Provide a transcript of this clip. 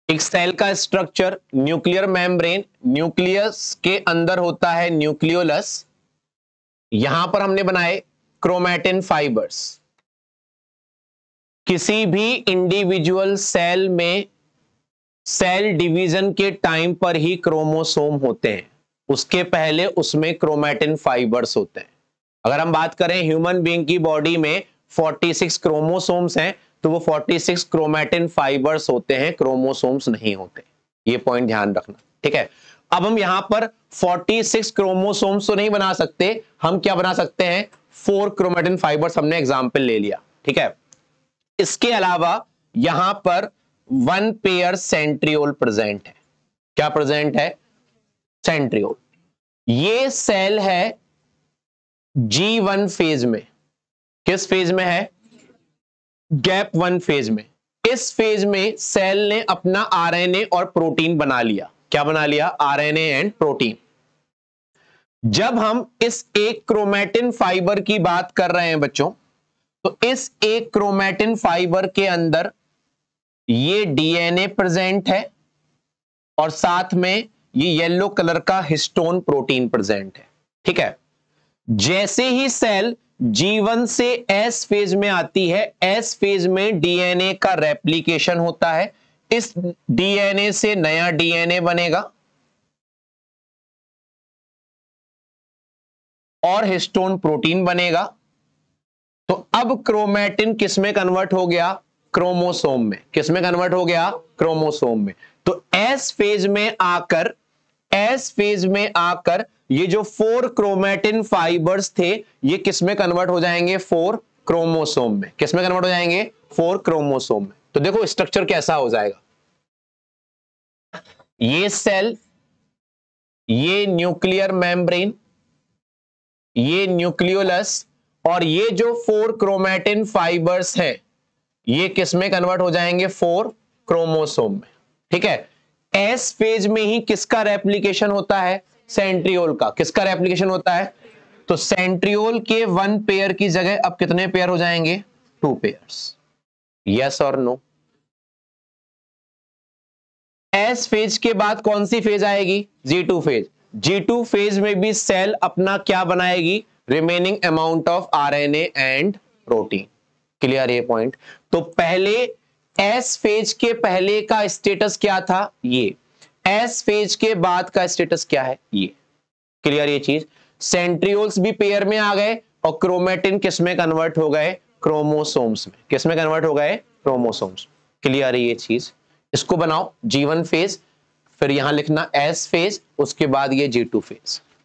एक सेल का structure, nuclear membrane, nucleus के अंदर होता है न्यूक्लियोलस, यहां पर हमने बनाए क्रोमैटिन फाइबर्स। किसी भी इंडिविजुअल सेल में सेल डिवीजन के टाइम पर ही क्रोमोसोम होते हैं, उसके पहले उसमें क्रोमैटिन फाइबर्स होते हैं। अगर हम बात करें ह्यूमन बीइंग की बॉडी में 46 क्रोमोसोम्स हैं, तो वो 46 क्रोमैटिन फाइबर्स होते हैं, क्रोमोसोम्स नहीं होते। ये पॉइंट ध्यान रखना, ठीक है। अब हम यहां पर 46 क्रोमोसोम्स तो नहीं बना सकते, हम क्या बना सकते हैं, 4 क्रोमैटिन फाइबर्स हमने एग्जाम्पल ले लिया, ठीक है। इसके अलावा यहां पर 1 पेयर सेंट्रियोल प्रेजेंट है। क्या प्रेजेंट है, सेंट्रियोल। ये सेल है G1 फेज में। किस फेज में है, गैप 1 फेज में। इस फेज में सेल ने अपना आरएनए और प्रोटीन बना लिया। क्या बना लिया, आरएनए एंड प्रोटीन। जब हम इस एक क्रोमैटिन फाइबर की बात कर रहे हैं बच्चों, तो इस एक क्रोमैटिन फाइबर के अंदर ये डीएनए प्रेजेंट है और साथ में ये येलो कलर का हिस्टोन प्रोटीन प्रेजेंट है, ठीक है। जैसे ही सेल G1 से S फेज में आती है, S फेज में डीएनए का रेप्लिकेशन होता है। इस डीएनए से नया डीएनए बनेगा और हिस्टोन प्रोटीन बनेगा। तो अब क्रोमैटिन किस में कन्वर्ट हो गया, क्रोमोसोम में। किस में कन्वर्ट हो गया, क्रोमोसोम में। तो S फेज में आकर ये जो 4 क्रोमैटिन फाइबर्स थे, ये किस में कन्वर्ट हो जाएंगे, 4 क्रोमोसोम में। किस में कन्वर्ट हो जाएंगे, 4 क्रोमोसोम में। तो देखो स्ट्रक्चर कैसा हो जाएगा, ये सेल, ये न्यूक्लियर मेम्ब्रेन, ये न्यूक्लियोलस, और ये जो 4 क्रोमैटिन फाइबर्स है, ये किस में कन्वर्ट हो जाएंगे, 4 क्रोमोसोम में, ठीक है। एस फेज में ही किसका रेप्लिकेशन होता है, सेंट्रियोल का। किसका रेप्लिकेशन होता है, तो सेंट्रियोल के 1 पेयर की जगह अब कितने पेयर हो जाएंगे, 2 पेयर्स। यस और नो। एस फेज के बाद कौन सी फेज आएगी, G2 फेज। G2 फेज में भी सेल अपना क्या बनाएगी, remaining amount of RNA and protein. Clear ये पॉइंट। तो पहले एस फेज के पहले का स्टेटस क्या था, ये। एस फेज के बाद का स्टेटस क्या है, ये। क्लियर ये चीज। सेंट्रियोल्स भी पेयर में आ गए और क्रोमैटिन किस में कन्वर्ट हो गए, क्रोमोसोम्स में। किस में कन्वर्ट हो गए, क्रोमोसोम्स। क्लियर है ये चीज। इसको बनाओ G1 फेज, फिर यहां लिखना S फेज, उसके बाद ये G2 फेज।